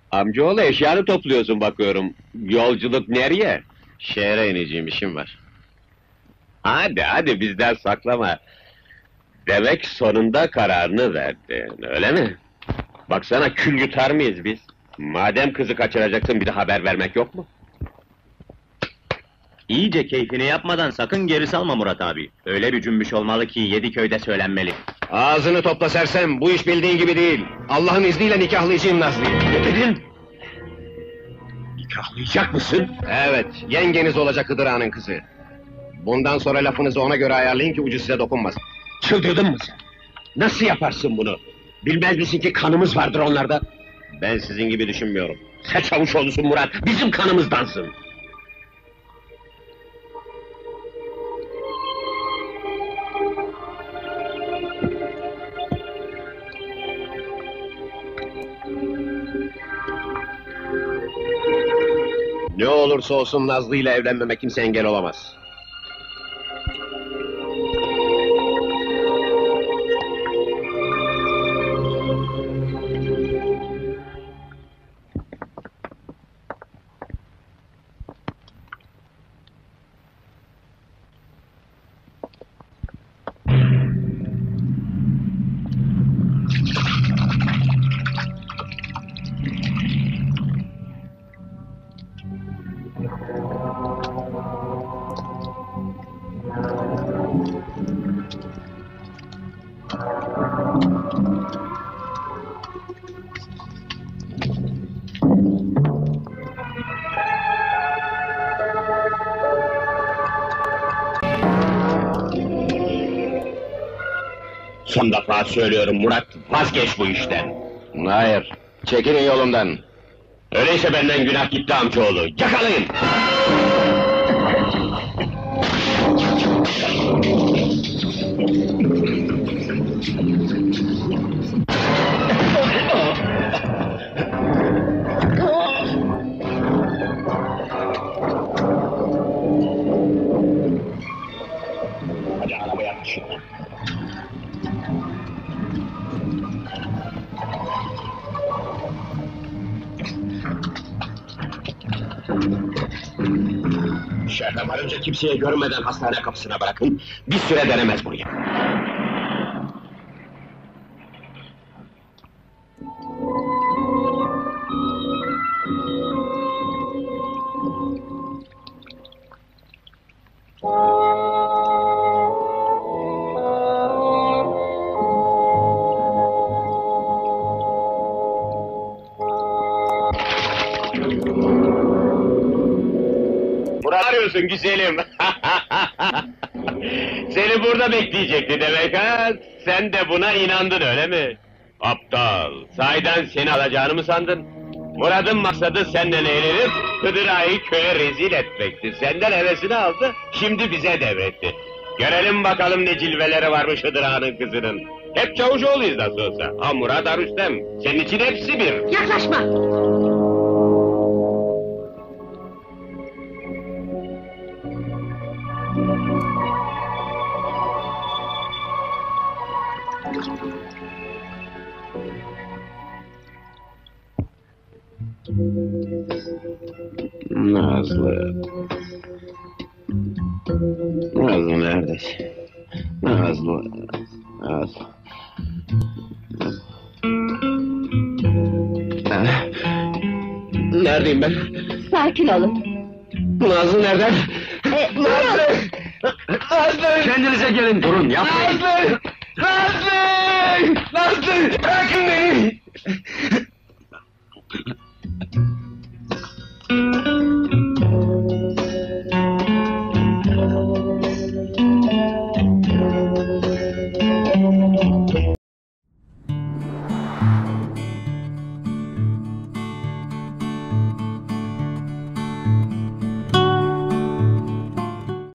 Amcaoğlu eşyanı topluyorsun bakıyorum. Yolculuk nereye? Şehre ineceğim, işim var. Hadi hadi bizden saklama. Demek sonunda kararını verdin, öyle mi? Baksana kül yutar mıyız biz? Madem kızı kaçıracaksın bir de haber vermek yok mu? İyice keyfini yapmadan sakın geri salma Murat abi. Öyle bir cümbüş olmalı ki Yediköy'de söylenmeli. Ağzını topla sersem, bu iş bildiğin gibi değil. Allah'ın izniyle nikahlayacağım Nazlı'yı. Ne dedin? Nikahlayacak mısın? Evet, yengeniz olacak Hıdır Ağa'nın kızı. Bundan sonra lafınızı ona göre ayarlayın ki ucu size dokunmasın. Çıldırdın mı sen? Nasıl yaparsın bunu? Bilmez misin ki kanımız vardır onlarda? Ben sizin gibi düşünmüyorum. Sen Çavuşoğlu'sun Murat, bizim kanımızdansın! Ne olursa olsun Nazlı ile evlenmeme kimse engel olamaz. Son defa söylüyorum Murat, vazgeç bu işten! Hayır, çekilin yolumdan. Öyleyse benden günah gitti amcaoğlu, yakalayın! Hadi arabaya taşın! Şehre varınca kimseye görmeden hastane kapısına bırakın, bir süre denemez buraya! Murat arıyorsun güzelim! Seni burada bekleyecekti demek ha? Sen de buna inandın öyle mi? Aptal! Sahiden seni alacağını mı sandın? Murat'ın maksadı senden eğlenip Hıdır Ağa'yı köye rezil etmekti. Senden hevesini aldı, şimdi bize devretti. Görelim bakalım ne cilveleri varmış Hıdır Ağa'nın kızının. Hep Çavuşoğlu'yuz nasıl olsa. Ha Murat, ha Rüstem, senin için hepsi bir. Yaklaşma! Nazlı... Nazlı neredesin? Nazlı... Nazlı... Ah, neredeyim ben? Sakin olun. Nazlı nerede? Nazlı! Nazlı! Kendinize gelin, durun, yapmayın! Nazlı! Nazlı! Nazlı! Bırakın beni!